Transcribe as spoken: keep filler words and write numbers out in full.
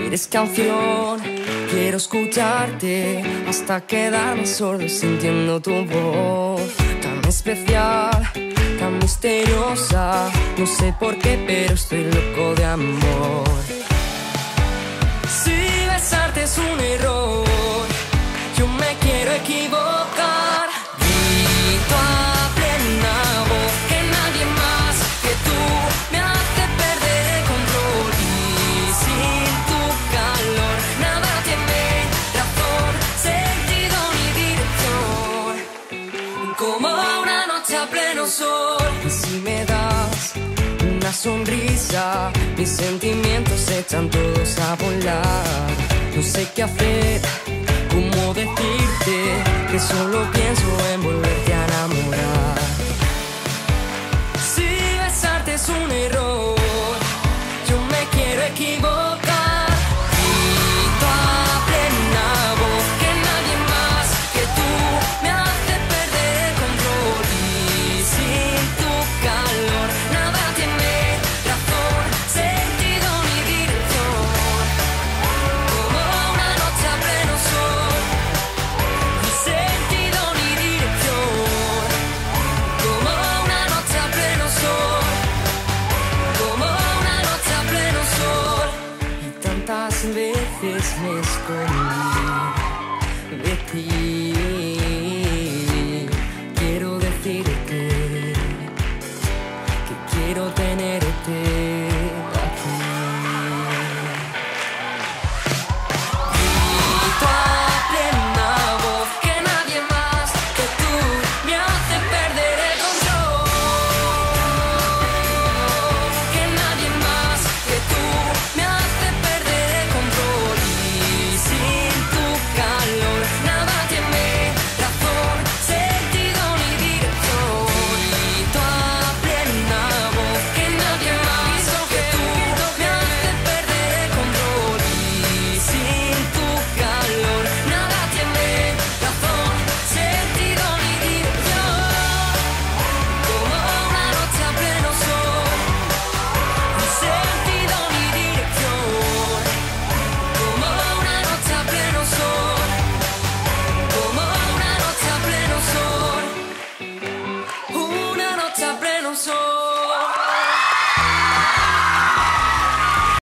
Eres canción, quiero escucharte hasta quedarme sordo sintiendo tu voz. Tan especial, tan misteriosa, no sé por qué, pero estoy loco de amor. Si besarte es un error, yo me quiero equivocar. Grito a plena voz que nadie más que tú me hace perder el control. Y sin tu calor nada tiene razón, sentido ni dirección. Como una noche a pleno sol. Y si me das una sonrisa, mis sentimientos se echan todos a volar. No sé qué hacer, cómo decirte que solo pienso en volverte a enamorar. Si besarte es un error, yo me quiero equivocar. Grito a plena voz que nadie más que tú me hace perder el control. Y sin tu calor nada tiene razón, sentido ni dirección. Como una noche a pleno sol, ni sentido ni dirección. Como una noche a pleno sol, como una noche a pleno sol. Y tantas veces me escondí